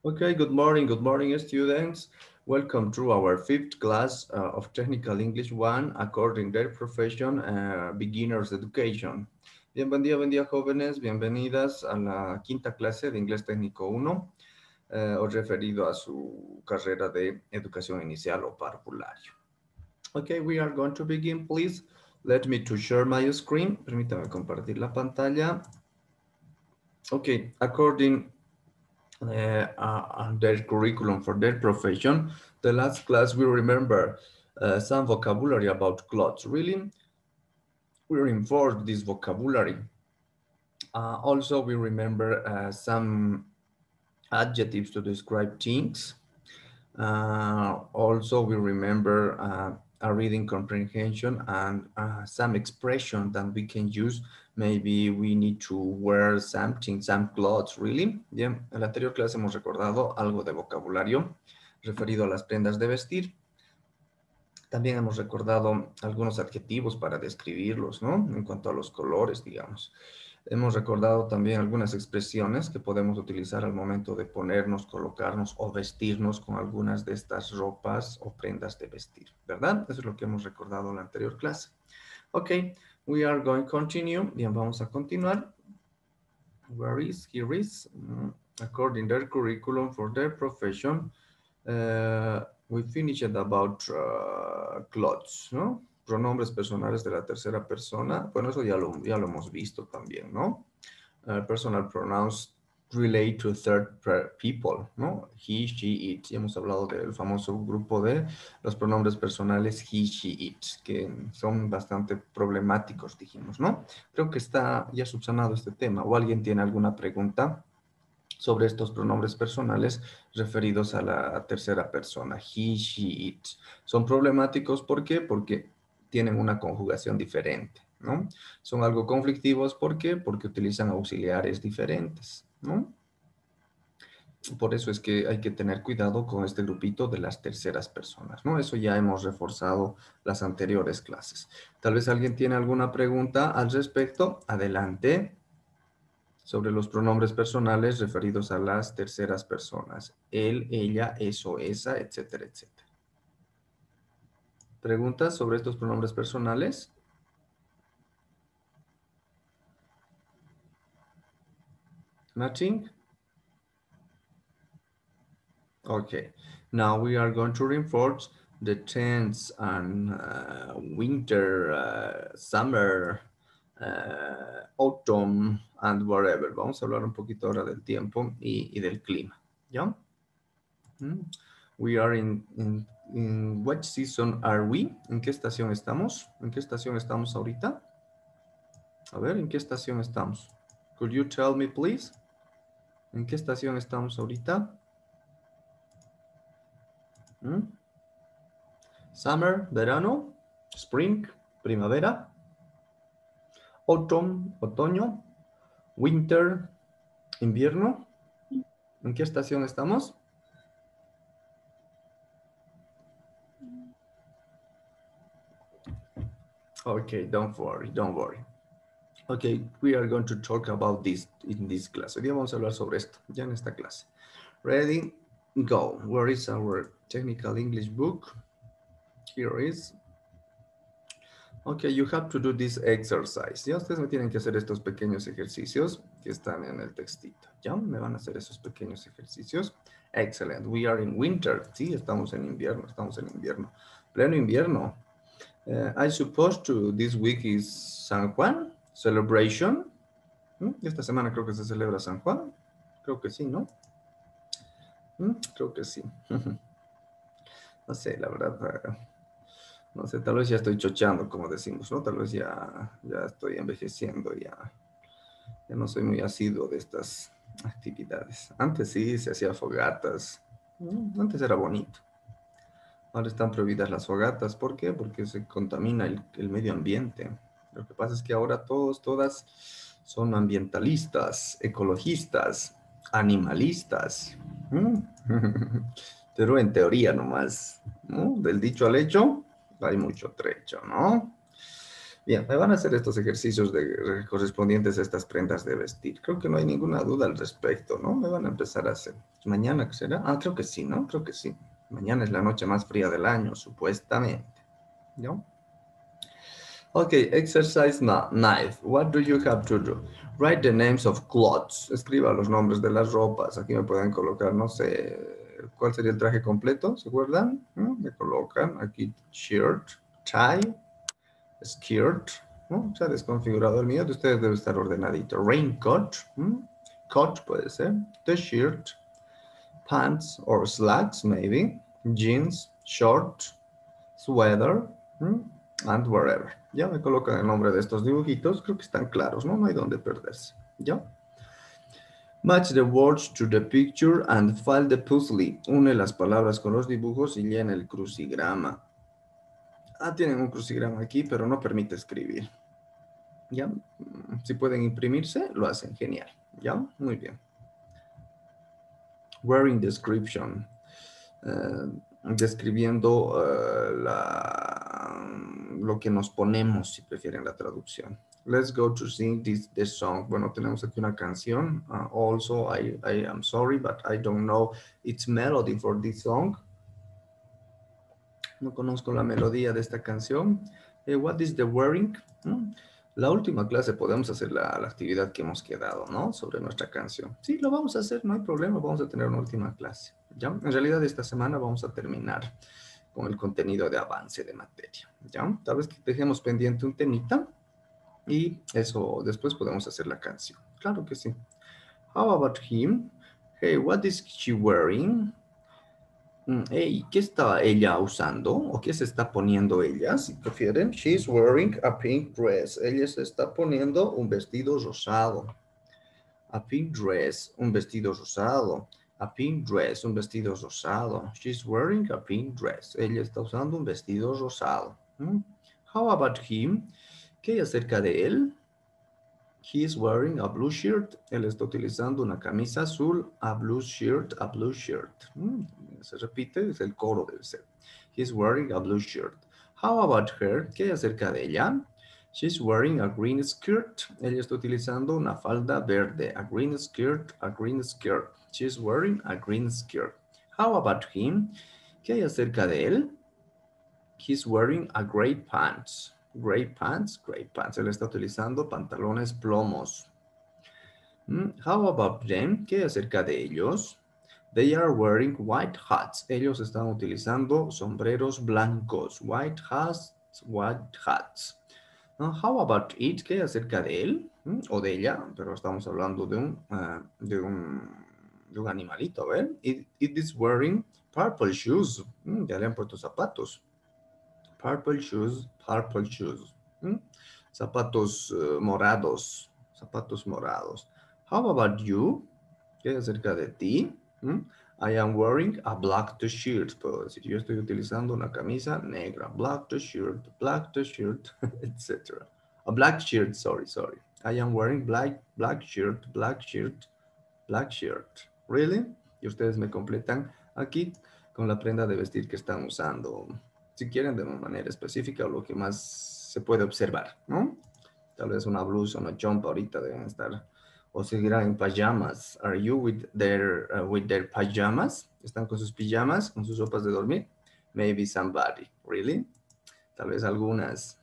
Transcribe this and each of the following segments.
Okay, good morning, students. Welcome to our fifth class of Technical English 1, according their profession, Beginner's Education. Buen día, jóvenes. Bienvenidas a la quinta clase de Inglés Técnico 1, o referido a su carrera de educación inicial o parvulario. Okay, we are going to begin, please. Let me to share my screen. Permítame compartir la pantalla. Okay, according their curriculum for their profession. The last class we remember some vocabulary about clothes. Really, we reinforced this vocabulary. Also, we remember some adjectives to describe things. Also, we remember a reading comprehension and some expression that we can use. Maybe we need to wear something, some clothes, really. Bien, en la anterior clase hemos recordado algo de vocabulario referido a las prendas de vestir. También hemos recordado algunos adjetivos para describirlos, ¿no? En cuanto a los colores, digamos. Hemos recordado también algunas expresiones que podemos utilizar al momento de ponernos, colocarnos o vestirnos con algunas de estas ropas o prendas de vestir, ¿verdad? Eso es lo que hemos recordado en la anterior clase. Ok, we are going to continue. Bien, vamos a continuar. Where is? Here is. According their curriculum for their profession, we finished about clothes, ¿no? Pronombres personales de la tercera persona. Bueno, eso ya lo hemos visto también, ¿no? Personal pronouns relate to people, ¿no? He, she, it. Ya hemos hablado del famoso grupo de los pronombres personales he, she, it, que son bastante problemáticos, dijimos, ¿no? Creo que está ya subsanado este tema. ¿O alguien tiene alguna pregunta sobre estos pronombres personales referidos a la tercera persona? He, she, it. Son problemáticos, ¿por qué? Porque tienen una conjugación diferente, ¿no? Son algo conflictivos, ¿por qué? Porque utilizan auxiliares diferentes, ¿no? Por eso es que hay que tener cuidado con este grupito de las terceras personas, ¿no? Eso ya hemos reforzado las anteriores clases. Tal vez alguien tiene alguna pregunta al respecto. Adelante. Sobre los pronombres personales referidos a las terceras personas. Él, ella, eso, esa, etcétera, etcétera. ¿Preguntas sobre estos pronombres personales? Nothing? Okay. Now we are going to reinforce the tense and winter, summer, autumn, and whatever. Vamos a hablar un poquito ahora del tiempo y del clima. ¿Ya? We are in what season are we? ¿En qué estación estamos? ¿En qué estación estamos ahorita? A ver, ¿en qué estación estamos? Could you tell me, please? ¿En qué estación estamos ahorita? Summer, verano, spring, primavera, autumn, otoño, winter, invierno. ¿En qué estación estamos? Okay, don't worry, don't worry. Okay, we are going to talk about this in this class. Hoy día vamos a hablar sobre esto, ya en esta clase. Ready, go. Where is our technical English book? Here is. Okay, you have to do this exercise. Ya ustedes me tienen que hacer estos pequeños ejercicios que están en el textito. Ya me van a hacer esos pequeños ejercicios. Excellent. We are in winter. Sí, estamos en invierno, estamos en invierno. Pleno invierno. I suppose to this week is San Juan celebration. Esta semana creo que se celebra San Juan. Creo que sí, ¿no? Creo que sí. No sé, la verdad. No sé, tal vez ya estoy chocheando, como decimos, ¿no? Tal vez ya estoy envejeciendo, ya no soy muy asiduo de estas actividades. Antes sí, se hacía fogatas. Antes era bonito. Ahora están prohibidas las fogatas. ¿Por qué? Porque se contamina el medio ambiente. Lo que pasa es que ahora todas son ambientalistas, ecologistas, animalistas. Pero en teoría nomás, ¿no? Del dicho al hecho, hay mucho trecho, ¿no? Bien, me van a hacer estos ejercicios correspondientes a estas prendas de vestir. Creo que no hay ninguna duda al respecto, ¿no? Me van a empezar a hacer. ¿Mañana qué será? Ah, creo que sí, ¿no? Creo que sí. Mañana es la noche más fría del año, supuestamente. ¿No? Okay, exercise 9. What do you have to do? Write the names of clothes. Escriba los nombres de las ropas. Aquí me pueden colocar, no sé, ¿cuál sería el traje completo? ¿Se acuerdan? ¿No? Me colocan aquí shirt, tie, skirt, ¿no? Se ha desconfigurado el mío, de ustedes debe estar ordenadito. Raincoat, coat puede ser, t-shirt, pants or slacks maybe, jeans, short, sweater, and wherever. Ya me colocan el nombre de estos dibujitos, creo que están claros, ¿no? No hay donde perderse, ¿ya? Match the words to the picture and fill the puzzle. Une las palabras con los dibujos y llena el crucigrama. Ah, tienen un crucigrama aquí, pero no permite escribir. ¿Ya? Si pueden imprimirse, lo hacen genial. ¿Ya? Muy bien. Wearing description. Describiendo lo que nos ponemos, si prefieren la traducción. Let's go to sing this song. Bueno, tenemos aquí una canción. Also, I am sorry, but I don't know its melody for this song. No conozco la melodía de esta canción. What is the wearing? La última clase podemos hacer la actividad que hemos quedado, ¿no? Sobre nuestra canción. Sí, lo vamos a hacer, no hay problema, vamos a tener una última clase. ¿Ya? En realidad esta semana vamos a terminar con el contenido de avance de materia. ¿Ya? Tal vez que dejemos pendiente un temita y eso después podemos hacer la canción. Claro que sí. How about him? Hey, what is she wearing? Hey, ¿qué está ella usando? ¿O qué se está poniendo ella, si prefieren? She's wearing a pink dress. Ella se está poniendo un vestido rosado. A pink dress, un vestido rosado. A pink dress, un vestido rosado. She's wearing a pink dress. Ella está usando un vestido rosado. How about him? ¿Qué hay acerca de él? He's wearing a blue shirt. Él está utilizando una camisa azul. A blue shirt, a blue shirt. Se repite, es el coro del ser. He's wearing a blue shirt. How about her? ¿Qué hay acerca de ella? She's wearing a green skirt. Ella está utilizando una falda verde. A green skirt, a green skirt. She's wearing a green skirt. How about him? ¿Qué hay acerca de él? He's wearing a gray pants. Gray pants, gray pants. Él está utilizando pantalones plomos. How about them? ¿Qué acerca de ellos? They are wearing white hats. Ellos están utilizando sombreros blancos. White hats, white hats. How about it? ¿Qué acerca de él? O de ella, pero estamos hablando de un animalito, ¿ven? It is wearing purple shoes. Ya le han puesto zapatos. Purple shoes, purple shoes. Zapatos morados, zapatos morados. How about you? ¿Qué acerca de ti? I am wearing a black t-shirt. Puedo decir, yo estoy utilizando una camisa negra. Black t-shirt, etc. A black shirt, sorry. I am wearing black shirt, black shirt, black shirt. Really? Y ustedes me completan aquí con la prenda de vestir que están usando. Si quieren, de una manera específica o lo que más se puede observar, ¿no? Tal vez una blusa, una jumper ahorita deben estar, o seguirán en pajamas. Are you with their pajamas? ¿Están con sus pijamas, con sus ropas de dormir? Maybe somebody, really? Tal vez algunas.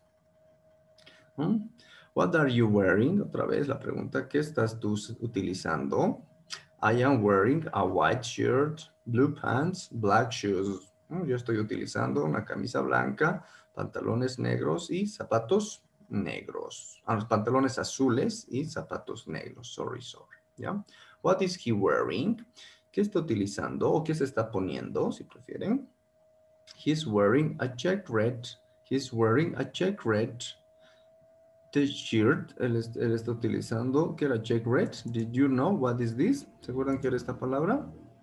What are you wearing? Otra vez la pregunta, ¿qué estás tú utilizando? I am wearing a white shirt, blue pants, black shoes. Yo estoy utilizando una camisa blanca, pantalones negros y zapatos negros. Los pantalones azules y zapatos negros. Sorry. ¿Ya? What is he wearing? ¿Qué está utilizando o qué se está poniendo, si prefieren? He's wearing a check red. He's wearing a check red t-shirt. Él está utilizando, ¿qué era check red? Did you know what is this? ¿Se acuerdan qué era esta palabra?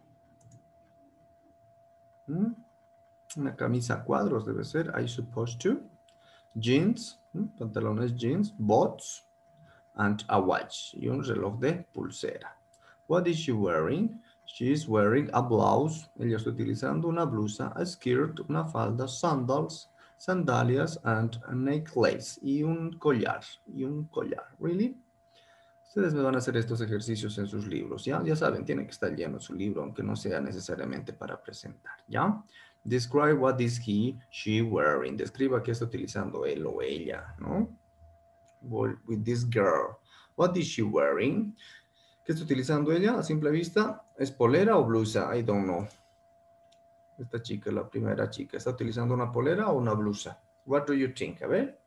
Una camisa a cuadros debe ser, I suppose to. Jeans, pantalones jeans, bots, and a watch, y un reloj de pulsera. What is she wearing? She is wearing a blouse. Ella está utilizando una blusa, a skirt, una falda, sandals, sandalias and a necklace. Y un collar. Really? Ustedes me van a hacer estos ejercicios en sus libros, ¿ya? Ya saben, tiene que estar lleno su libro, aunque no sea necesariamente para presentar, ¿ya? Describe what is he, she wearing. Describa qué está utilizando él o ella, ¿no? With this girl. What is she wearing? ¿Qué está utilizando ella a simple vista? ¿Es polera o blusa? I don't know. Esta chica, la primera chica, ¿está utilizando una polera o una blusa? What do you think? A ver.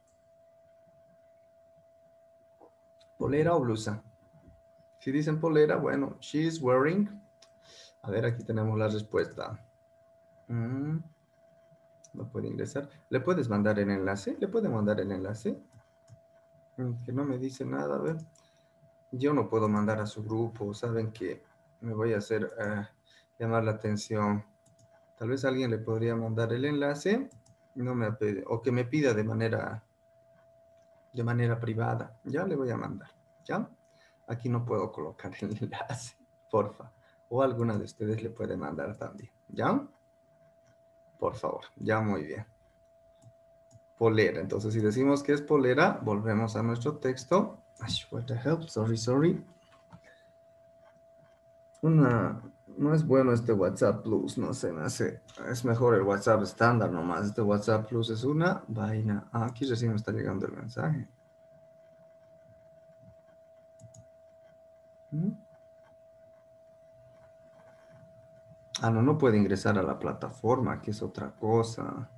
¿Polera o blusa? Si dicen polera, bueno, she is wearing. A ver, aquí tenemos la respuesta. No puede ingresar. ¿Le puedes mandar el enlace? ¿Le puede mandar el enlace? Que no me dice nada, a ver. Yo no puedo mandar a su grupo. Saben que me voy a hacer llamar la atención. Tal vez alguien le podría mandar el enlace. No me pide, o que me pida de manera privada. Ya le voy a mandar. ¿Ya? Aquí no puedo colocar el enlace. Porfa. O alguna de ustedes le puede mandar también. ¿Ya? Por favor. Ya, muy bien. Polera. Entonces, si decimos que es polera, volvemos a nuestro texto. Ay, what the hell? Sorry. No es bueno este WhatsApp Plus, no sé, me hace. Es mejor el WhatsApp estándar nomás. Este WhatsApp Plus es una vaina. Ah, aquí recién me está llegando el mensaje. ¿Mm? Ah, no, no puede ingresar a la plataforma, que es otra cosa.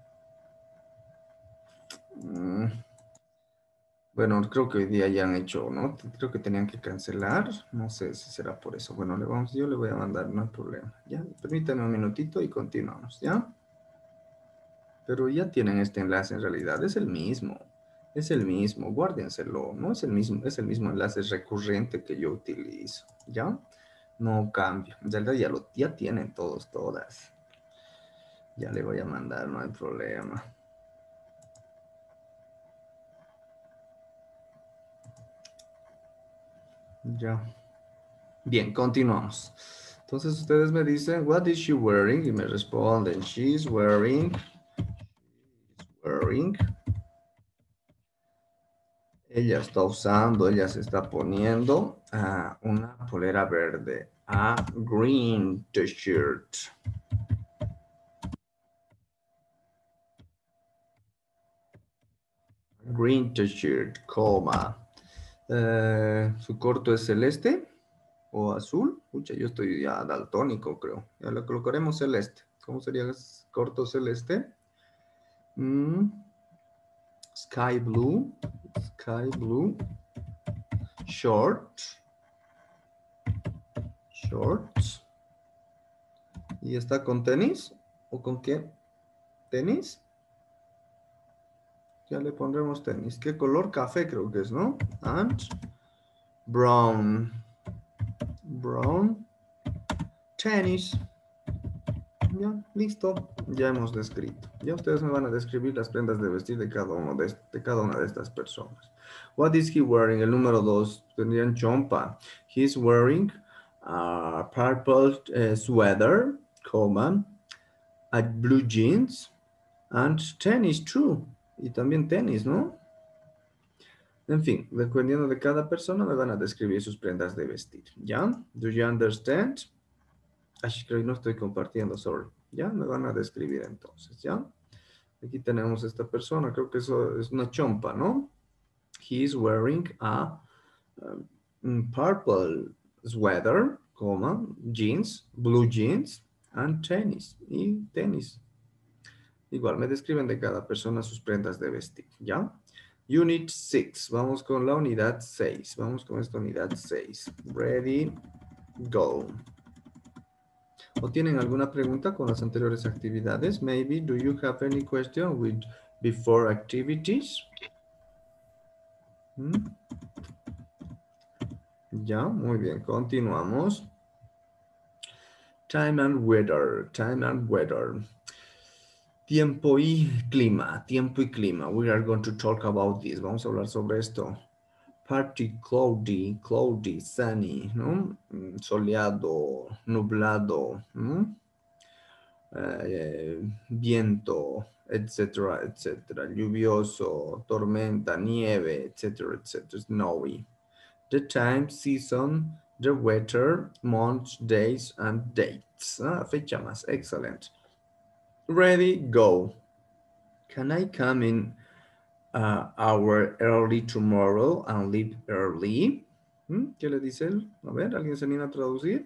Mm. Bueno, creo que hoy día ya han hecho, ¿no? Creo que tenían que cancelar. No sé si será por eso. Bueno, yo le voy a mandar, no hay problema. Ya, permítanme un minutito y continuamos, ¿ya? Pero ya tienen este enlace en realidad. Es el mismo. Es el mismo. Guárdenselo. No es el mismo enlace recurrente que yo utilizo, ¿ya? No cambio. En realidad ya tienen todos, todas. Ya le voy a mandar, no hay problema. Ya. Bien, continuamos. Entonces ustedes me dicen, what is she wearing? Y me responden, she's wearing. Ella está usando, ella se está poniendo una polera verde, a green t-shirt. Green t-shirt, coma. ¿Su corto es celeste o azul? Pucha, yo estoy ya daltónico, creo. Ya lo colocaremos celeste. ¿Cómo sería corto celeste? Sky blue, shorts. ¿Y está con tenis? ¿O con qué? ¿Tenis? Ya le pondremos tenis. ¿Qué color? Café creo que es, ¿no? And brown. Tenis. Ya, listo. Ya hemos descrito. Ya ustedes me van a describir las prendas de vestir de cada una de estas personas. What is he wearing? El número 2 tendrían chompa. He's wearing a purple sweater, coma, a blue jeans, and tennis, true. Y también tenis, ¿no? En fin, dependiendo de cada persona, me van a describir sus prendas de vestir. ¿Ya? Do you understand? Ay, creo que no estoy compartiendo, sorry. ¿Ya? Me van a describir entonces, ¿ya? Aquí tenemos esta persona, creo que eso es una chompa, ¿no? He is wearing a purple sweater, coma, jeans, blue jeans, and tennis. Y tenis. Igual, me describen de cada persona sus prendas de vestir, ¿ya? Unit 6, vamos con la unidad 6. Vamos con esta unidad 6. Ready, go. ¿O tienen alguna pregunta con las anteriores actividades? Maybe, do you have any question with before activities? Ya, muy bien, continuamos. Time and weather. Tiempo y clima. We are going to talk about this. Vamos a hablar sobre esto. Partly cloudy, sunny, ¿no? Soleado, nublado. viento, etcétera, etcétera, lluvioso, tormenta, nieve, etcétera, etcétera, snowy. The time, season, the weather, months, days, and dates. Ah, fecha más, excellent. Ready, go. Can I come in hour early tomorrow and leave early? ¿Qué le dice él? A ver, ¿alguien se anima a traducir?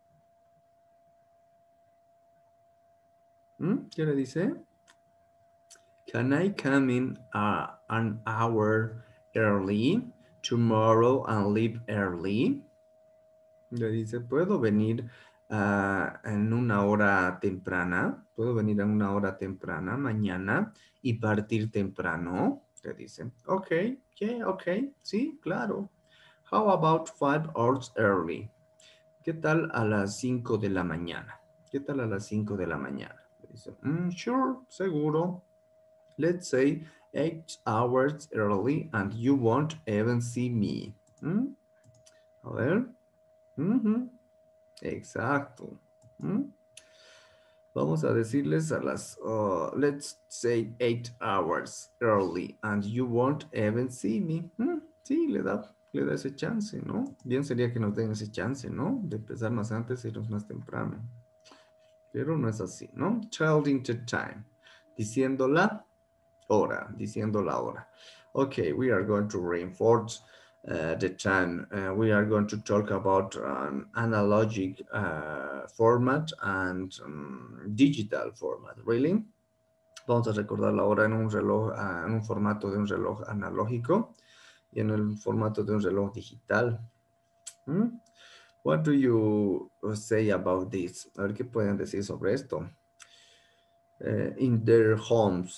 ¿Qué le dice? Can I come in an hour early tomorrow and leave early? Le dice, ¿puedo venir en una hora temprana? ¿Puedo venir en una hora temprana mañana y partir temprano? Le dice, ok, yeah, ok, sí, claro. How about 5 hours early? ¿Qué tal a las 5 de la mañana? ¿Qué tal a las 5 de la mañana? Le dice, sure, seguro. Let's say 8 hours early and you won't even see me. A ver. Ujú, exacto. ¿Mm? Vamos a decirles a las, let's say 8 hours early and you won't even see me. Sí, le da ese chance, ¿no? Bien sería que nos den ese chance, ¿no? De empezar más antes e irnos más temprano. Pero no es así, ¿no? Telling the time. Diciendo la hora, diciendo la hora. Okay, we are going to reinforce the time. We are going to talk about analogic format and digital format. Really? Vamos a recordar la hora en un reloj, en un formato de un reloj analógico y en el formato de un reloj digital. What do you say about this? A ver qué pueden decir sobre esto. In their homes,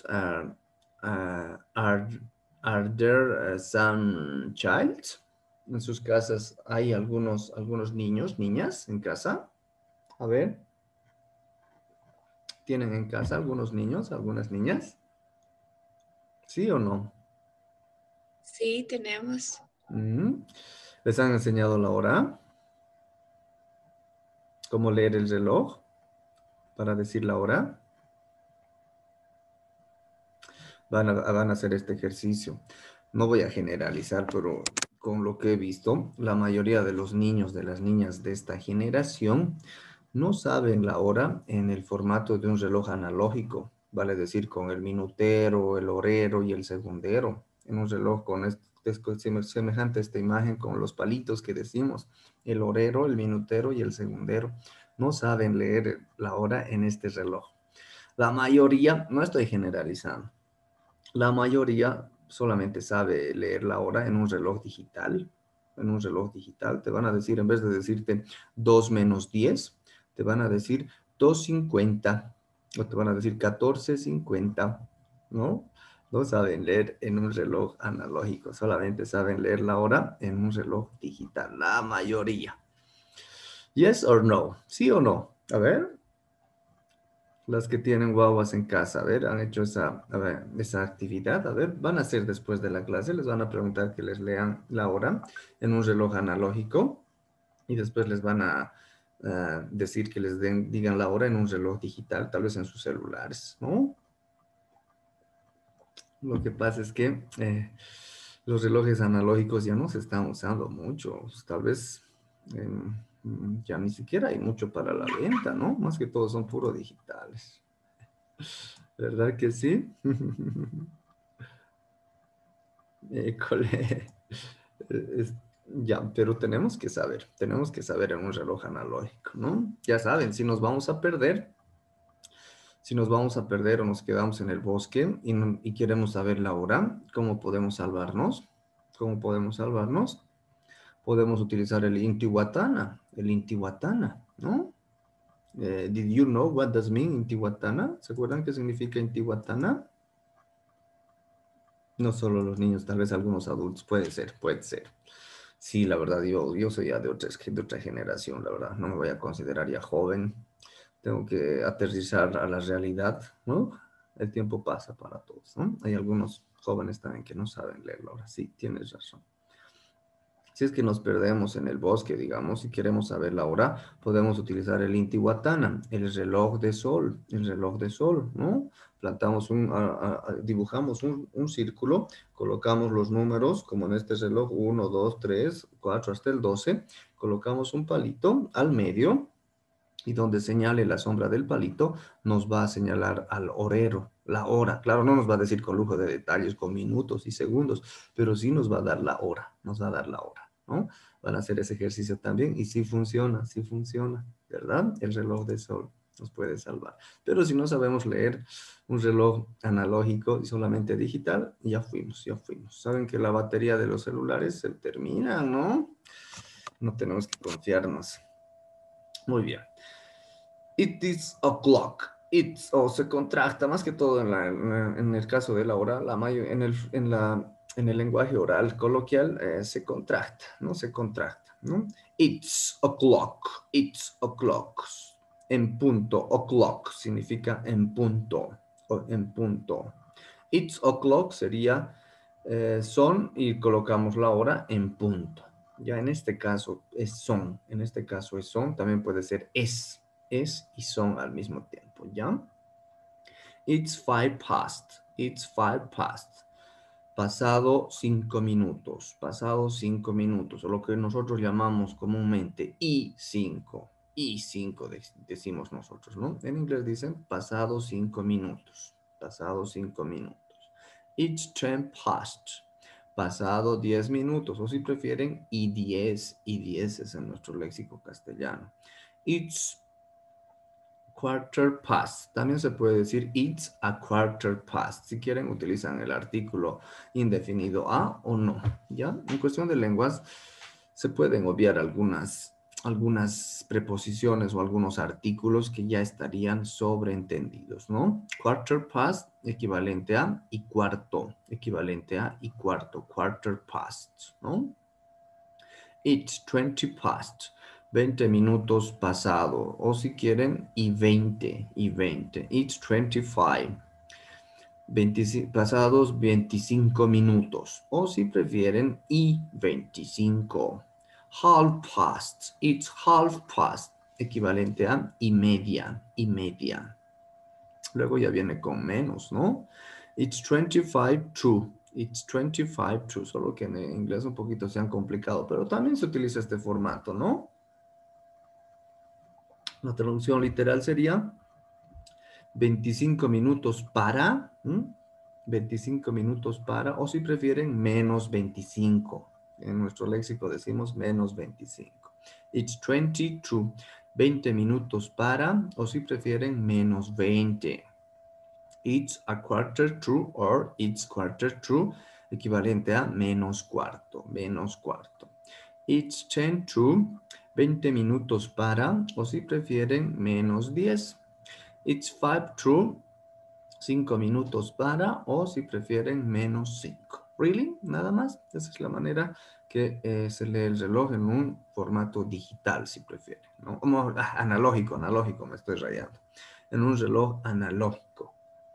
are there some child? En sus casas hay algunos niños, niñas en casa. A ver, ¿tienen en casa algunos niños, algunas niñas? ¿Sí o no? Sí, tenemos. ¿Les han enseñado la hora? ¿Cómo leer el reloj para decir la hora? Van a hacer este ejercicio. No voy a generalizar, pero con lo que he visto, la mayoría de los niños, de las niñas de esta generación, no saben la hora en el formato de un reloj analógico, vale decir, con el minutero, el horero y el segundero, en un reloj con semejante a esta imagen con los palitos que decimos, el horero, el minutero y el segundero. No saben leer la hora en este reloj. La mayoría, no estoy generalizando, la mayoría solamente sabe leer la hora en un reloj digital. En un reloj digital te van a decir, en vez de decirte 2 menos 10, te van a decir 2:50 o te van a decir 14:50, ¿no? No saben leer en un reloj analógico, solamente saben leer la hora en un reloj digital, la mayoría. Yes or no? ¿Sí o no? A ver. Las que tienen guaguas en casa, a ver, han hecho a ver, esa actividad, a ver, van a hacer después de la clase, les van a preguntar que les lean la hora en un reloj analógico y después les van a decir que digan la hora en un reloj digital, tal vez en sus celulares, ¿no? Lo que pasa es que los relojes analógicos ya no se están usando mucho, pues, tal vez ya ni siquiera hay mucho para la venta, ¿no? Más que todo son puro digitales. ¿Verdad que sí? École. Ya, pero tenemos que saber en un reloj analógico, ¿no? Ya saben, si nos vamos a perder o nos quedamos en el bosque y queremos saber la hora, ¿cómo podemos salvarnos? ¿Cómo podemos salvarnos? Podemos utilizar el Intihuatana, ¿no? Did you know what does mean Intihuatana? ¿Se acuerdan qué significa Intihuatana? No solo los niños, tal vez algunos adultos, puede ser, puede ser. Sí, la verdad, yo soy ya de otra generación, la verdad, no me voy a considerar ya joven, tengo que aterrizar a la realidad, ¿no? El tiempo pasa para todos, ¿no? Hay algunos jóvenes también que no saben leerlo ahora, sí, tienes razón. Si es que nos perdemos en el bosque, digamos, y queremos saber la hora, podemos utilizar el Intihuatana, el reloj de sol, ¿no? Plantamos dibujamos un círculo, colocamos los números, como en este reloj, 1, 2, 3, 4, hasta el 12, colocamos un palito al medio, y donde señale la sombra del palito, nos va a señalar al horero, la hora. Claro, no nos va a decir con lujo de detalles, con minutos y segundos, pero sí nos va a dar la hora, nos va a dar la hora, ¿no? Van a hacer ese ejercicio también y sí funciona, ¿verdad? El reloj de sol nos puede salvar. Pero si no sabemos leer un reloj analógico y solamente digital, ya fuimos, ya fuimos. Saben que la batería de los celulares se termina, ¿no? No tenemos que confiarnos. Muy bien. It is o'clock. It's o se contracta más que todo en el caso de la oral, en el lenguaje oral coloquial se contracta, ¿no? Se contracta, ¿no? It's o'clock. It's o'clock. En punto. O'clock significa en punto. O en punto. It's o'clock sería son y colocamos la hora en punto. Ya en este caso es son. En este caso es son. También puede ser es y son al mismo tiempo, ¿ya? It's 5 past. It's 5 past. Pasado 5 minutos. Pasado 5 minutos. O lo que nosotros llamamos comúnmente I5. I5 decimos nosotros, ¿no? En inglés dicen pasado 5 minutos. Pasado 5 minutos. It's 10 past. Pasado 10 minutos. O si prefieren, I10. I10 es en nuestro léxico castellano. It's quarter past. También se puede decir it's a quarter past. Si quieren, utilizan el artículo indefinido a o no. ¿Ya? En cuestión de lenguas, se pueden obviar algunas preposiciones o algunos artículos que ya estarían sobreentendidos, ¿no? Quarter past, equivalente a y cuarto. Equivalente a y cuarto. Quarter past, ¿no? It's 20 past. 20 minutos pasado. O si quieren, y 20. Y 20. It's 25. 25 pasados 25 minutos. O si prefieren, y 25. Half past. It's half past. Equivalente a y media. Y media. Luego ya viene con menos, ¿no? It's 25 to. It's 25 to. Solo que en inglés un poquito se han complicado, pero también se utiliza este formato, ¿no? La traducción literal sería 25 minutos para, 25 minutos para, o si prefieren, menos 25. En nuestro léxico decimos menos 25. It's 22. 20 minutos para, o si prefieren, menos 20. It's a quarter to or it's quarter to, equivalente a menos cuarto, menos cuarto. It's 10 to, 20 minutos para, o si prefieren, menos 10. It's 5 to, 5 minutos para, o si prefieren, menos 5. ¿Really? Nada más. Esa es la manera que se lee el reloj en un formato digital, si prefieren, ¿no? Como analógico, me estoy rayando. En un reloj analógico.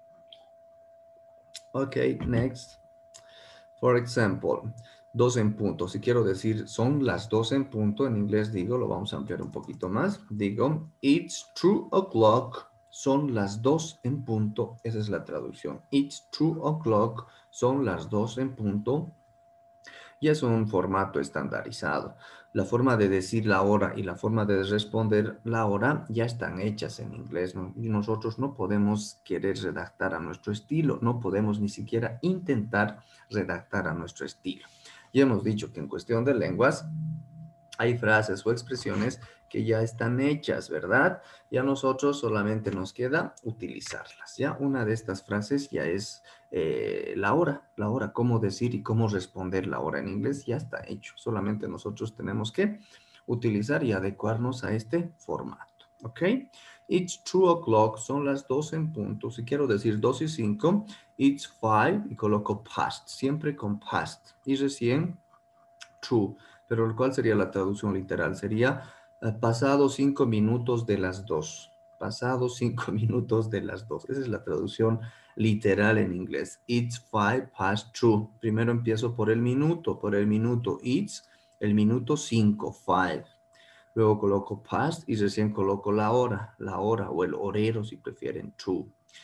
Ok, next. For example, 2 en punto. Si quiero decir son las 2 en punto, en inglés digo, lo vamos a ampliar un poquito más. Digo, it's 2 o'clock. Son las 2 en punto. Esa es la traducción. It's 2 o'clock. Son las 2 en punto. Y es un formato estandarizado. La forma de decir la hora y la forma de responder la hora ya están hechas en inglés, ¿no? Y nosotros no podemos querer redactar a nuestro estilo, no podemos ni siquiera intentar redactar a nuestro estilo. Ya hemos dicho que en cuestión de lenguas hay frases o expresiones que ya están hechas, ¿verdad? Y a nosotros solamente nos queda utilizarlas, ¿ya? Una de estas frases ya es la hora, cómo decir y cómo responder la hora en inglés ya está hecho. Solamente nosotros tenemos que utilizar y adecuarnos a este formato, ¿ok? It's 2 o'clock, son las 2 en punto. Si quiero decir 2 y 5, it's 5 y coloco past, siempre con past. Y recién, true. Pero ¿cuál sería la traducción literal? Sería pasado 5 minutos de las 2. Pasado 5 minutos de las 2. Esa es la traducción literal en inglés. It's 5 past 2. Primero empiezo por el minuto. It's El minuto 5, 5. Luego coloco past y recién coloco la hora o el horero si prefieren, 2.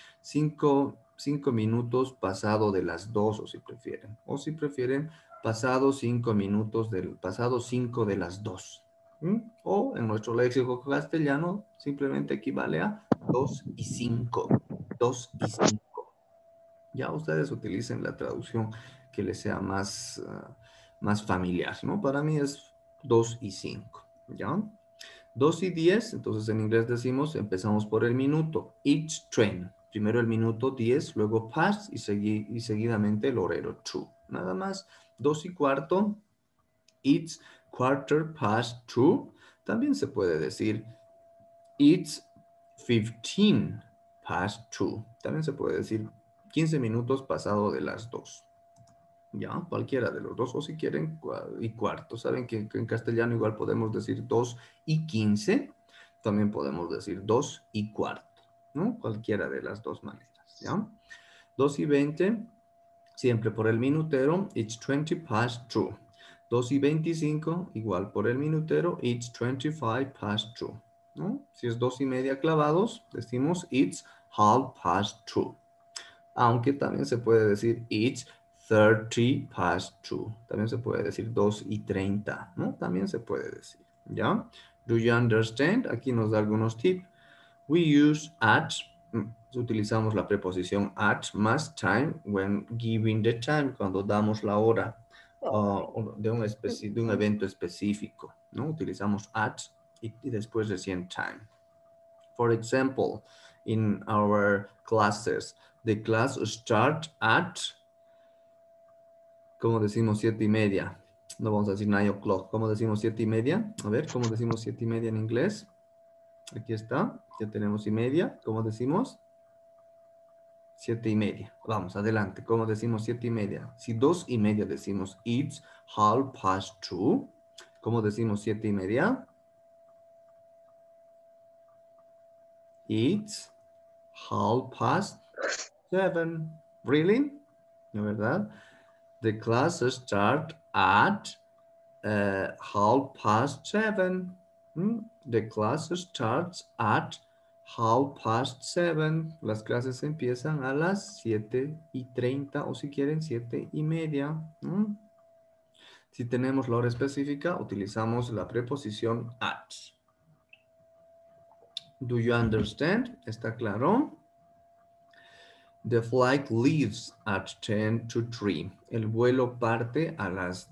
5 minutos pasado de las 2 o si prefieren. O si prefieren, pasado 5 minutos pasado 5 de las 2. O en nuestro léxico castellano simplemente equivale a 2 y 5. 2 y 5. Ya ustedes utilicen la traducción que les sea más familiar, ¿no? Para mí es 2 y 5, ¿ya? 2 y 10, entonces en inglés decimos, empezamos por el minuto. Each train. Primero el minuto 10, luego past y seguidamente el horero 2. Nada más. 2 y cuarto. It's quarter past 2. También se puede decir it's 15 past 2. También se puede decir 15 minutos pasado de las 2. Ya, cualquiera de los dos, o si quieren, y cuarto. Saben que en castellano igual podemos decir 2 y 15, también podemos decir 2 y cuarto, ¿no? Cualquiera de las dos maneras, ¿ya? 2 y 20, siempre por el minutero, it's 20 past 2. 2 y 25, igual por el minutero, it's 25 past 2, ¿no? Si es 2 y media clavados, decimos it's half past 2. Aunque también se puede decir it's 30 past 2. También se puede decir 2 y 30, ¿no? También se puede decir, ¿ya? Do you understand? Aquí nos da algunos tips. We use at, utilizamos la preposición at más time when giving the time, cuando damos la hora de un evento específico, ¿no? Utilizamos at y después recién time. For example, in our classes, the class start at, ¿cómo decimos 7:30? No vamos a decir 9 o'clock. ¿Cómo decimos 7:30? A ver, ¿cómo decimos 7:30 en inglés? Aquí está, ya tenemos y media. ¿Cómo decimos? 7:30. Vamos, adelante. ¿Cómo decimos 7:30? Si 2:30 decimos it's half past 2. ¿Cómo decimos 7:30? It's half past 7. Really? ¿No, verdad? The classes start at 7:30. The class starts at 7:30. Las clases empiezan a las 7:30 o si quieren 7:30. Si tenemos la hora específica, utilizamos la preposición at. Do you understand? ¿Está claro? The flight leaves at 10 to 3. El vuelo parte a las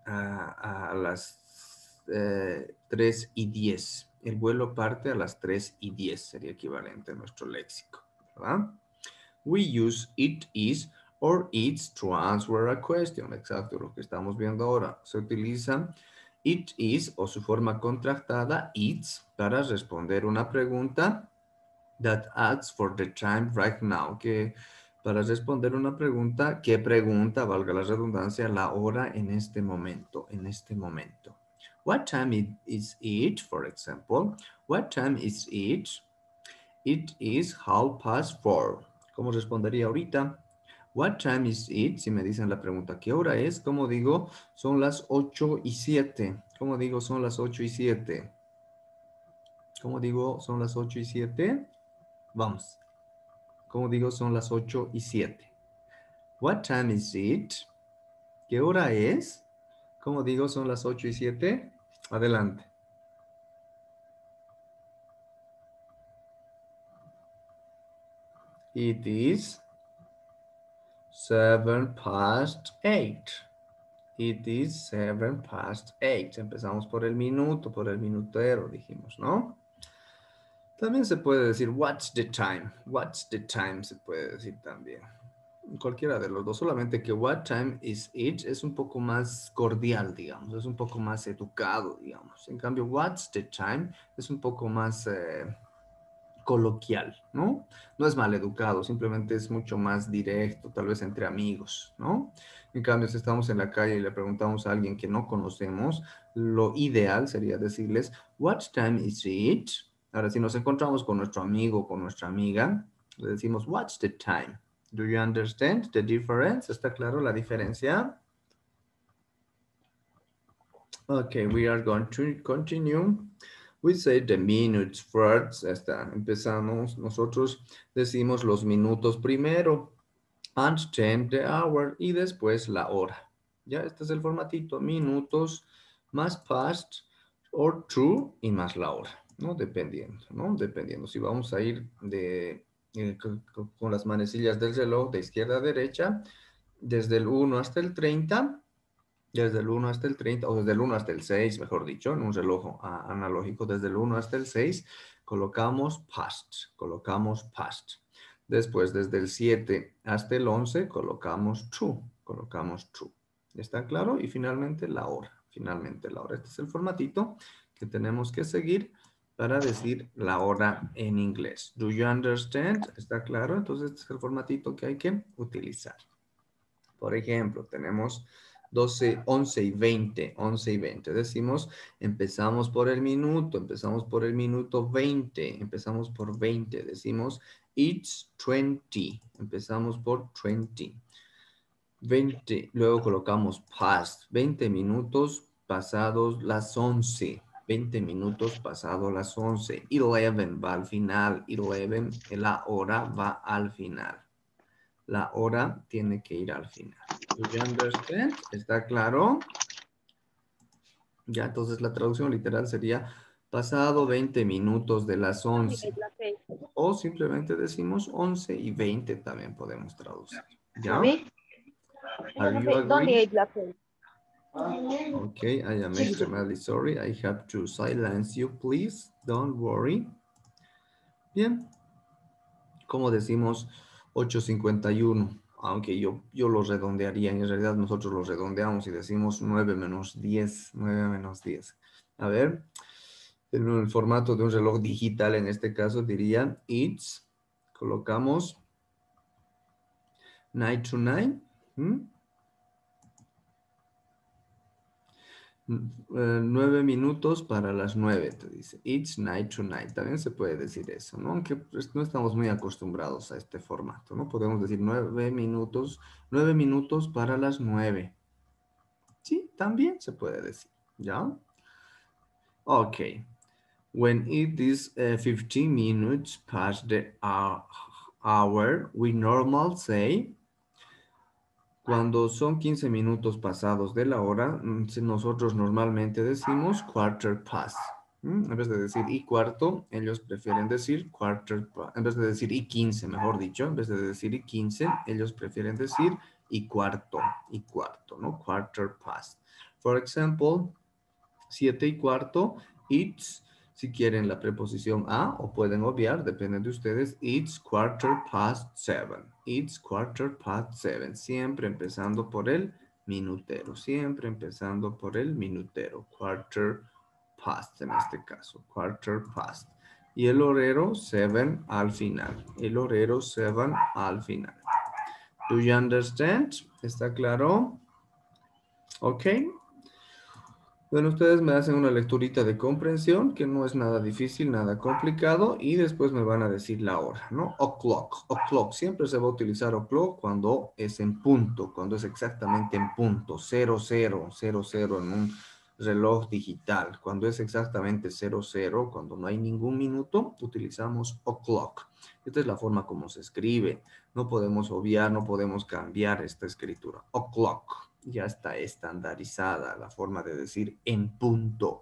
3:10. El vuelo parte a las 3:10. Sería equivalente a nuestro léxico, ¿verdad? We use it is or it's to answer a question. Exacto, lo que estamos viendo ahora. Se utiliza it is o su forma contractada it's para responder una pregunta that asks for the time right now, que para responder una pregunta, ¿qué pregunta? Valga la redundancia, la hora en este momento, What time is it, for example? What time is it? It is 4:30. ¿Cómo respondería ahorita? What time is it? Si me dicen la pregunta, ¿qué hora es? ¿Cómo digo? Son las 8:07. ¿Cómo digo? Son las 8:07. ¿Cómo digo? Son las 8:07. Vamos. Como digo, son las 8:07. What time is it? ¿Qué hora es? Como digo, son las 8:07. Adelante. It is 7:08. It is 7:08. Empezamos por el minuto, por el minutero, dijimos, ¿no? También se puede decir, what's the time? What's the time se puede decir también. Cualquiera de los dos, solamente que what time is it es un poco más cordial, digamos, es un poco más educado, digamos. En cambio, what's the time es un poco más coloquial, ¿no? No es mal educado, simplemente es mucho más directo, tal vez entre amigos, ¿no? En cambio, si estamos en la calle y le preguntamos a alguien que no conocemos, lo ideal sería decirles, what time is it? Ahora, si nos encontramos con nuestro amigo o con nuestra amiga, le decimos, what's the time? Do you understand the difference? ¿Está claro la diferencia? Okay, we are going to continue. We say the minutes first. Hasta empezamos. Nosotros decimos los minutos primero. And then the hour. Y después la hora. Ya, este es el formatito. Minutos más past or true y más la hora. ¿No? Dependiendo, ¿no? Dependiendo. Si vamos a ir con las manecillas del reloj de izquierda a derecha, desde el 1 hasta el 30, desde el 1 hasta el 30, o desde el 1 hasta el 6, mejor dicho, en un reloj analógico, desde el 1 hasta el 6, colocamos past, colocamos past. Después, desde el 7 hasta el 11, colocamos true, colocamos true. ¿Está claro? Y finalmente la hora, finalmente la hora. Este es el formatito que tenemos que seguir para decir la hora en inglés. Do you understand? ¿Está claro? Entonces, este es el formatito que hay que utilizar. Por ejemplo, tenemos 12, 11 y 20, 11 y 20. Decimos, empezamos por el minuto 20, empezamos por 20. Decimos, it's 20, empezamos por 20. 20, luego colocamos past, 20 minutos pasados las 11. 20 minutos pasados las 11. 11 va al final, 11, la hora va al final. La hora tiene que ir al final. Do you understand? ¿Está claro? Ya, entonces la traducción literal sería pasado 20 minutos de las 11. O simplemente decimos 11 y 20 también podemos traducir. ¿Ya? Mami, Are you ¿dónde agree? es la fe? Okay, I am extremely sorry. I have to silence you, please. Don't worry. Bien. Como decimos 8:51, aunque yo lo redondearía, en realidad nosotros lo redondeamos y decimos 9 menos 10, 9 menos 10. A ver, en el formato de un reloj digital, en este caso diría it's, colocamos 9 to 9, 9 minutos para las 9, te dice. It's 9 to 9. También se puede decir eso, ¿no? Aunque pues, no estamos muy acostumbrados a este formato, ¿no? Podemos decir 9 minutos para las 9. Sí, también se puede decir, ¿ya? Ok. When it is 15 minutes past the hour, we normally say. Cuando son 15 minutos pasados de la hora, nosotros normalmente decimos quarter past. En vez de decir y cuarto, ellos prefieren decir quarter past. En vez de decir y 15, mejor dicho, en vez de decir y 15, ellos prefieren decir y cuarto, ¿no? Quarter past. For example, 7:15, it's, si quieren la preposición a o pueden obviar, depende de ustedes, it's quarter past 7. It's quarter past 7. Siempre empezando por el minutero, siempre empezando por el minutero. Quarter past en este caso, quarter past. Y el horero 7 al final. El horero 7 al final. Do you understand? ¿Está claro? Ok. Bueno, ustedes me hacen una lecturita de comprensión, que no es nada difícil, nada complicado, y después me van a decir la hora, ¿no? O'clock, o'clock. Siempre se va a utilizar o'clock cuando es en punto, cuando es exactamente en punto, 00, 00 en un reloj digital. Cuando es exactamente 00, cuando no hay ningún minuto, utilizamos o'clock. Esta es la forma como se escribe. No podemos obviar, no podemos cambiar esta escritura. O'clock. Ya está estandarizada la forma de decir en punto,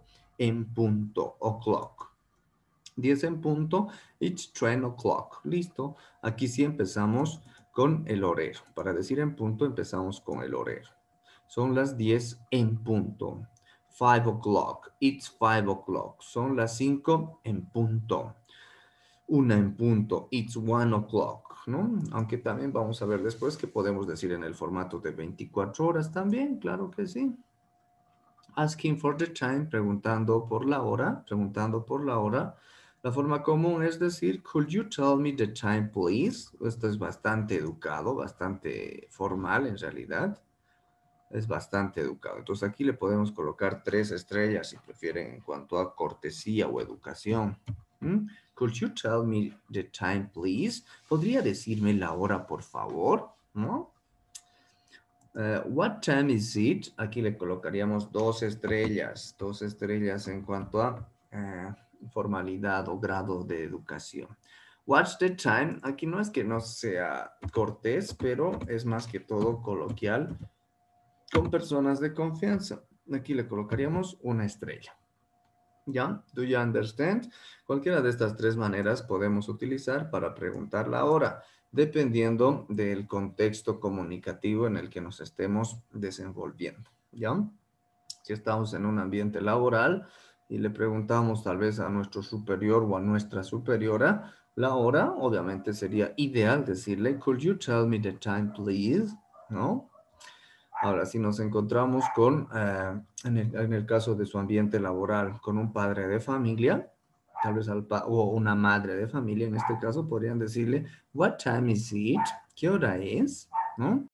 o'clock. 10 en punto, it's 10 o'clock. Listo. Aquí sí empezamos con el horero. Para decir en punto empezamos con el horero. Son las 10 en punto. 5 o'clock, it's 5 o'clock. Son las 5 en punto. 1 en punto, it's 1 o'clock, ¿no? Aunque también vamos a ver después que podemos decir en el formato de 24 horas también, claro que sí. Asking for the time, preguntando por la hora, preguntando por la hora. La forma común es decir, could you tell me the time, please? Esto es bastante educado, bastante formal en realidad. Es bastante educado. Entonces aquí le podemos colocar 3 estrellas si prefieren en cuanto a cortesía o educación. Could you tell me the time, please? ¿Podría decirme la hora, por favor? ¿No? What time is it? Aquí le colocaríamos 2 estrellas en cuanto a formalidad o grado de educación. What's the time? Aquí no es que no sea cortés, pero es más que todo coloquial con personas de confianza. Aquí le colocaríamos 1 estrella. ¿Ya? Do you understand? Cualquiera de estas 3 maneras podemos utilizar para preguntar la hora, dependiendo del contexto comunicativo en el que nos estemos desenvolviendo. ¿Ya? Si estamos en un ambiente laboral y le preguntamos tal vez a nuestro superior o a nuestra superiora la hora, obviamente sería ideal decirle, could you tell me the time, please? ¿No? Ahora, si nos encontramos con, en el caso de su ambiente laboral, con un padre de familia, tal vez o una madre de familia, en este caso, podrían decirle, what time is it? ¿Qué hora es? ¿No?